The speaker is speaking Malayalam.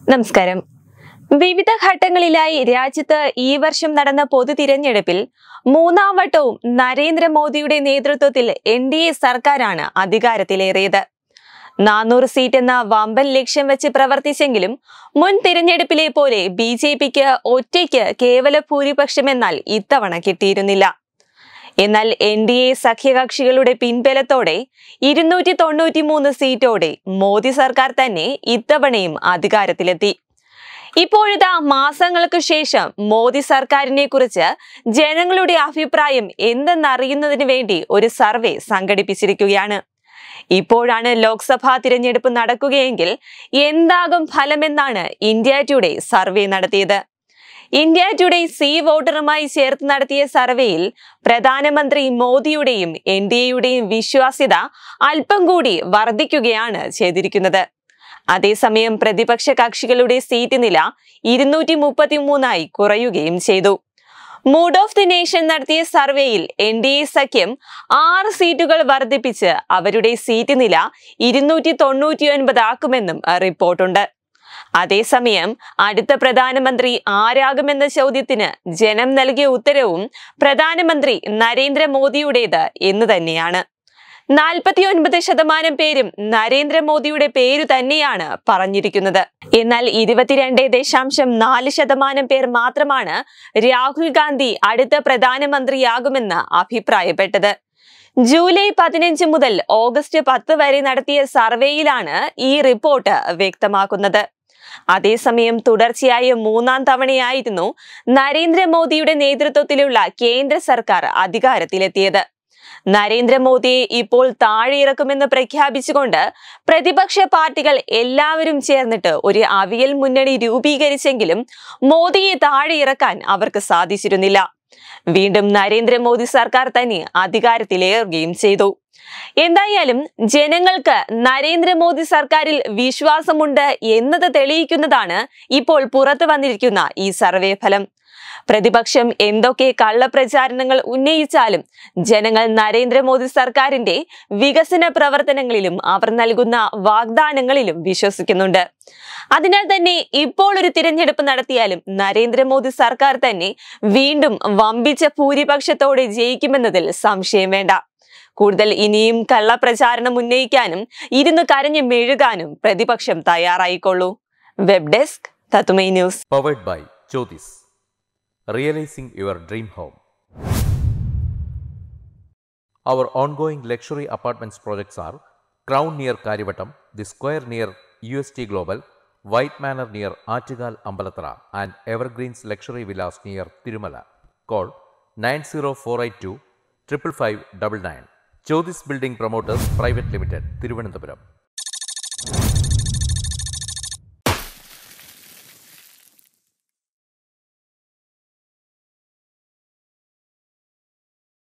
നമസ്കാരം. വിവിധ ഘട്ടങ്ങളിലായി രാജ്യത്ത് ഈ വർഷം നടന്ന പൊതു തിരഞ്ഞെടുപ്പിൽ മൂന്നാം വട്ടവും നരേന്ദ്രമോദിയുടെ നേതൃത്വത്തിൽ NDA സർക്കാരാണ് അധികാരത്തിലേറിയത്. 400 സീറ്റ് എന്ന വമ്പൻ ലക്ഷ്യം വെച്ച് പ്രവർത്തിച്ചെങ്കിലും മുൻ തിരഞ്ഞെടുപ്പിലെ പോലെ BJPക്ക് ഒറ്റയ്ക്ക് കേവല ഭൂരിപക്ഷമെന്നാൽ ഇത്തവണ കിട്ടിയിരുന്നില്ല. എന്നാൽ NDA സഖ്യകക്ഷികളുടെ പിൻബലത്തോടെ 293 സീറ്റോടെ മോദി സർക്കാർ തന്നെ ഇത്തവണയും അധികാരത്തിലെത്തി. ഇപ്പോഴിതാ മാസങ്ങൾക്ക് ശേഷം മോദി സർക്കാരിനെ കുറിച്ച് ജനങ്ങളുടെ അഭിപ്രായം എന്തെന്നറിയുന്നതിന് വേണ്ടി ഒരു സർവേ സംഘടിപ്പിച്ചിരിക്കുകയാണ്. ഇപ്പോഴാണ് ലോക്സഭാ തിരഞ്ഞെടുപ്പ് നടക്കുകയെങ്കിൽ എന്താകും ഫലമെന്നാണ് ഇന്ത്യ ടുഡേ സർവേ നടത്തിയത്. ഇന്ത്യ ടുഡേ സി വോട്ടറുമായി ചേർത്ത് നടത്തിയ സർവേയിൽ പ്രധാനമന്ത്രി മോദിയുടെയും NDAയുടെയും വിശ്വാസ്യത അല്പം കൂടി വർദ്ധിക്കുകയാണ് ചെയ്തിരിക്കുന്നത്. അതേസമയം പ്രതിപക്ഷ കക്ഷികളുടെ സീറ്റ് നില 233 കുറയുകയും ചെയ്തു. മൂഡ് ഓഫ് ദി നേഷൻ നടത്തിയ സർവേയിൽ NDA സഖ്യം 6 സീറ്റുകൾ വർദ്ധിപ്പിച്ച് അവരുടെ സീറ്റ് നില 299 ആക്കുമെന്നും റിപ്പോർട്ടുണ്ട്. അതേസമയം അടുത്ത പ്രധാനമന്ത്രി ആരാകുമെന്ന ചോദ്യത്തിന് ജനം നൽകിയ ഉത്തരവും പ്രധാനമന്ത്രി നരേന്ദ്രമോദിയുടേത് എന്ന് തന്നെയാണ്. 49% പേരും നരേന്ദ്രമോദിയുടെ പേരു തന്നെയാണ് പറഞ്ഞിരിക്കുന്നത്. എന്നാൽ 22.4% പേർ മാത്രമാണ് രാഹുൽ ഗാന്ധി അടുത്ത പ്രധാനമന്ത്രിയാകുമെന്ന് അഭിപ്രായപ്പെട്ടത്. ജൂലൈ 15 മുതൽ ഓഗസ്റ്റ് 10 വരെ നടത്തിയ സർവേയിലാണ് ഈ റിപ്പോർട്ട് വ്യക്തമാക്കുന്നത്. അതേസമയം തുടർച്ചയായ 3-ാം തവണയായിരുന്നു നരേന്ദ്രമോദിയുടെ നേതൃത്വത്തിലുള്ള കേന്ദ്ര സർക്കാർ അധികാരത്തിലെത്തിയത്. നരേന്ദ്രമോദിയെ ഇപ്പോൾ താഴെയിറക്കുമെന്ന് പ്രഖ്യാപിച്ചുകൊണ്ട് പ്രതിപക്ഷ പാർട്ടികൾ എല്ലാവരും ചേർന്നിട്ട് ഒരു അവിയൽ മുന്നണി രൂപീകരിച്ചെങ്കിലും മോദിയെ താഴെയിറക്കാൻ അവർക്ക് സാധിച്ചിരുന്നില്ല. വീണ്ടും നരേന്ദ്രമോദി സർക്കാർ തന്നെ അധികാരത്തിലേറുകയും ചെയ്തു. എന്തായാലും ജനങ്ങൾക്ക് നരേന്ദ്രമോദി സർക്കാരിൽ വിശ്വാസമുണ്ട് എന്നത് തെളിയിക്കുന്നതാണ് ഇപ്പോൾ പുറത്തു വന്നിരിക്കുന്ന ഈ സർവേ ഫലം. പ്രതിപക്ഷം എന്തൊക്കെ കള്ളപ്രചാരണങ്ങൾ ഉന്നയിച്ചാലും ജനങ്ങൾ നരേന്ദ്രമോദി സർക്കാരിന്റെ വികസന പ്രവർത്തനങ്ങളിലും അവർ നൽകുന്ന വാഗ്ദാനങ്ങളിലും വിശ്വസിക്കുന്നുണ്ട്. അതിനാൽ തന്നെ ഇപ്പോൾ ഒരു തിരഞ്ഞെടുപ്പ് നടത്തിയാലും നരേന്ദ്രമോദി സർക്കാർ തന്നെ വീണ്ടും വമ്പിച്ച ഭൂരിപക്ഷത്തോടെ ജയിക്കുമെന്നതിൽ സംശയം വേണ്ട. കൂടുതൽ ഇനിയും കള്ളപ്രചാരണം ഉന്നയിക്കാനും ഇരുന്ന് കരഞ്ഞു മെഴുകാനും പ്രതിപക്ഷം തയ്യാറായിക്കൊള്ളൂ. വെബ് ഡെസ്ക് തത്തുമൈ news. Powered by Jyotis. Realizing your dream home. Our ongoing luxury apartments projects are Crown near Karivattam, The Square near UST Global, White Manor near Aattugal Ambalathara and Evergreens Luxury Villas near Tirumala. Call 90482 55599. Jyotis Building Promoters Private Limited, Thiruvananthapuram.